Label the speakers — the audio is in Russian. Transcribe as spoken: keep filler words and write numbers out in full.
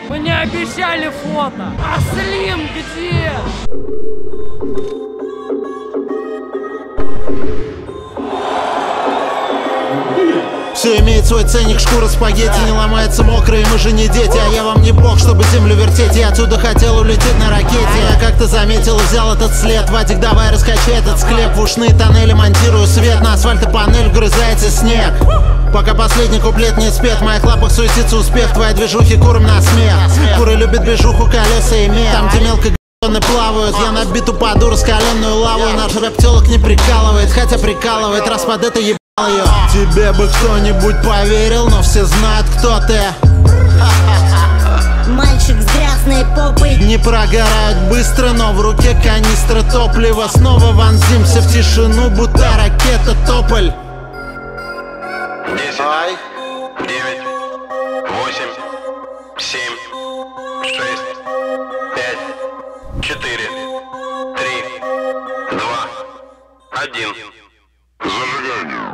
Speaker 1: Мне обещали фото. А Слим где?
Speaker 2: Все имеет свой ценник, шкура спагетти не ломается мокрые, мы же не дети. А я вам не бог, чтобы землю вертеть. Я отсюда хотел улететь на ракете. Я как-то заметил и взял этот след. Вадик, давай раскачай этот склеп. В ушные тоннели монтирую свет. На асфальте панель вгрызается снег. Пока последний куплет не спет, в моих лапах суетится успех. Твои движухи куром на смех. Куры любят движуху, колеса и мех. Там, где мелко г***ны плавают, я на биту паду, раскаленную лаву. Наш рэп телок не прикалывает, хотя прикалывает, раз под это еб... Тебе бы кто-нибудь поверил, но все знают, кто ты.
Speaker 3: Мальчик с грязной попой.
Speaker 2: Не прогорают быстро, но в руке канистра топлива. Снова вонзимся в тишину, будто ракета Тополь.
Speaker 4: Десять, девять, восемь, семь, шесть, пять, четыре, три, два, один. Зажигание.